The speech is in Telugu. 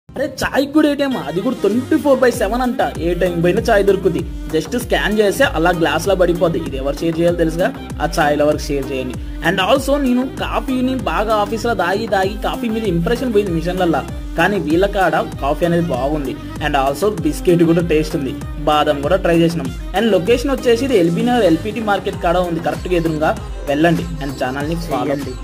అరే చాయ్ కూడా ఏటీఎం, అది కూడా 24/7 అంట. ఏ టైం పోయినా చాయ్ దొరుకుతుంది. జస్ట్ స్కాన్ చేస్తే అలా గ్లాస్ లో పడిపోద్ది. ఇది ఎవరు షేర్ చేయాలి తెలుసుగా, ఆ చాయ్లో వరకు షేర్ చేయండి. అండ్ ఆల్సో నేను కాఫీని బాగా ఆఫీస్లో దాగి కాఫీ మీద ఇంప్రెషన్ పోయింది మిషన్లల్లో, కానీ వీళ్ళ కాడ కాఫీ అనేది బాగుంది. అండ్ ఆల్సో బిస్కెట్ కూడా టేస్ట్ ఉంది. బాదం కూడా ట్రై చేసినాం. అండ్ లొకేషన్ వచ్చేసి ఇది ఎల్బీ నగర్ ఎల్పిటి మార్కెట్ కాడ ఉంది, కరెక్ట్గా ఎదురుగా వెళ్ళండి. అండ్ ఛానల్ని ఫాలో చేయండి.